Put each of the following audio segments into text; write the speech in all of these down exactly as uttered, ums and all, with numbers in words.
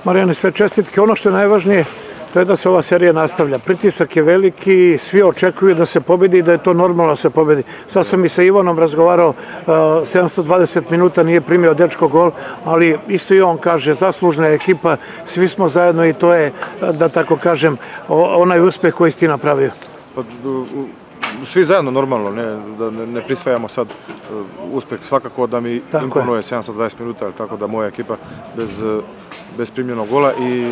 Marijane, sve čestitke. Ono što je najvažnije, to je da se ova serija nastavlja. Pritisak je veliki, svi očekuju da se pobedi i da je to normalno da se pobedi. Sad sam i sa Ivanom razgovarao, sedamsto dvadeset minuta nije primio dečko gol, ali isto i on kaže, zaslužna je ekipa, svi smo zajedno i to je, da tako kažem, onaj uspeh koji si ti napravio. Svi zajedno normalno, da ne prisvajamo sad uspeh, svakako da mi imponuje sedamsto dvadeset minuta, tako da moja ekipa bez primljenog gola i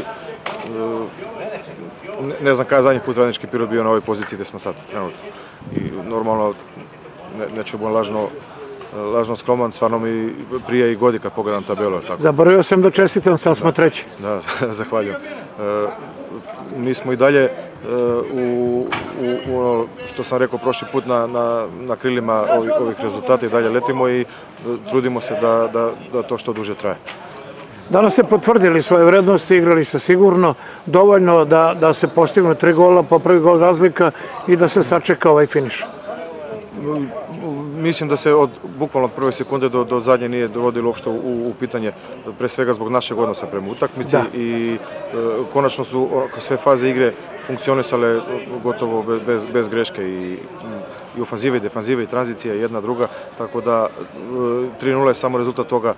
ne znam kada je zadnji put radnički period bio na ovoj poziciji gde smo sad trenutno. I normalno, neću biti lažno, lažno skroman, stvarno mi prije i godi kad pogledam tabelu. Zaboravio sam da čestitam, sad smo treći. Da, zahvaljujem. Mi smo i dalje u ono što sam rekao prošli put na krilima ovih rezultata i dalje letimo i trudimo se da to što duže traje. Danas ste potvrdili svoje vrednosti, igrali ste sigurno dovoljno da se postignu tri gola, popravi gol razlika i da se sačeka ovaj finiš. Mislim da se od bukvalno od prve sekunde do zadnje nije dovodilo uopšte u pitanje, pre svega zbog našeg odnosa prema utakmici i konačno su sve faze igre funkcionisale gotovo bez greške i ofanzive i defanzive i tranzicija jedna druga, tako da tri nula je samo rezultat toga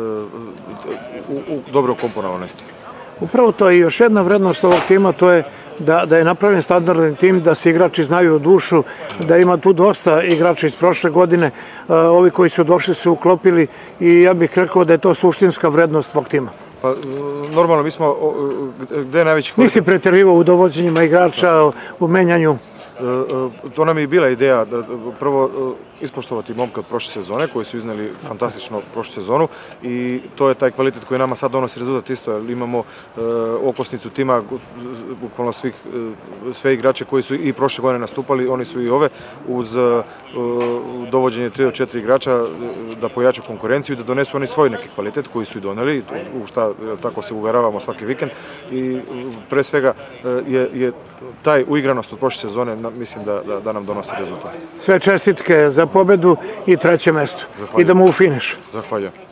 dobro ukomponovanosti. Upravo to je još jedna vrednost ovog tima, to je da je napravljen standardni tim, da se igrači znaju u dušu, da ima tu dosta igrača iz prošle godine, ovi koji su došli su uklopili i ja bih rekao da je to suštinska vrednost ovog tima. Pa normalno, mi smo, gde je najveći kvalitet? Nisi preterivao u dovođenjima igrača, u menjanju? To nam je i bila ideja, prvo ispoštovati momke od prošle sezone, koji su izneli fantastično prošlu sezonu i to je taj kvalitet koji nama sad donosi rezultat isto, jer imamo okosnicu tima, bukvalno sve igrače koji su i prošle godine nastupali, oni su i ove, uz dovođenje tri do četiri igrača da pojaču konkurenciju i da donesu oni svoj neki kvalitet koji su i doneli, u šta tako se uveravamo svaki vikend i pre svega je taj uigranost od prošle sezone mislim da nam donosi rezultat. Sve čestitke za pobedu i treće mesto. Idemo u finiš. Zahvaljujem.